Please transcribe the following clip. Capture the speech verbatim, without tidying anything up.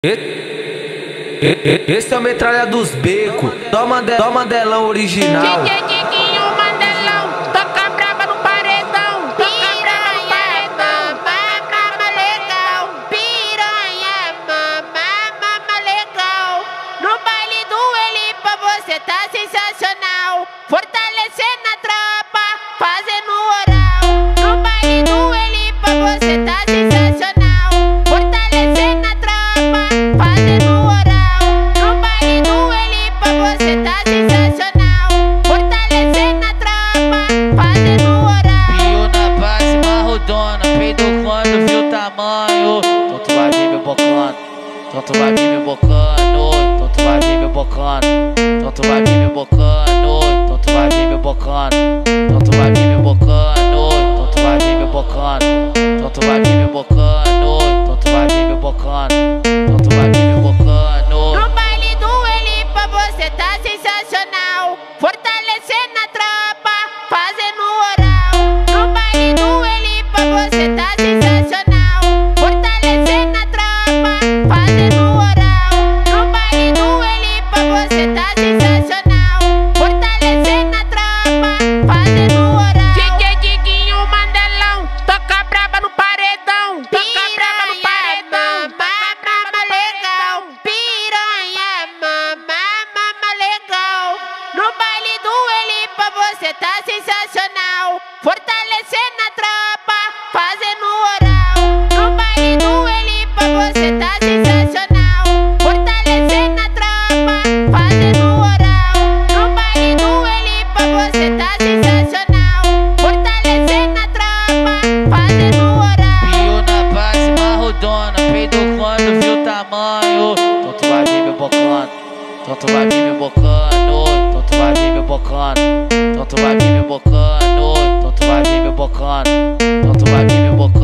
Esse é o metralha dos becos. Toma, toma Mandelão original. D J Diguinho, Mandelão, toca braba no paredão. Toca braba no paredão. Mama legal, piranha, mama, mama legal. No baile do Elipa você tá sensacional. Fortalecendo a tropa, fazendo oral. No baile do Elipa você tá sensacional. Fortalecendo a tropa, fazendo oral. No baile do Elipa você tá sensacional. Fortalecendo a tropa, fazendo oral. Piu na base marrodona, peido quando viu o tamanho. Então tu vai vir me bocando, então tu vai vir me bocando, então tu vai vir me bocando, então tu vai vir me bocando, então tu vai vir me bocando, então tu vai vir me bocando, então tu vai vir me bocando, então tu vai vir me bocando, então tu vai vir me bocando, então tu vai vir me bocando. No baile do Elipa você tá sensacional. Fortalecendo a tropa, fazendo oral. No baile do Elipa você tá sensacional. Fortalecendo a tropa, fazendo oral. No baile do Elipa você tá sensacional. Fortalecendo a tropa, fazendo oral. D J Diguinho, Mandelão, toca braba no paredão. Toca braba no paredão. Mama legal, piranha, mama, mama legal. No baile do Elipa você tá sensacional. Fortalecendo a tropa, fazendo oral. No baile do Elipa você tá sensacional. Fortalecendo a tropa, fazendo oral. No baile do Elipa você tá sensacional. Fortalecendo a tropa, fazendo oral. Piu na base marrodona, peido quando viu o tamanho. Então tu vai vir me bocando, então tu vai vir me bocando, então tu vai vir me bocando, então tu vai vir me bocando, então tu vai vir me bocando, então tu vai vir me bocando.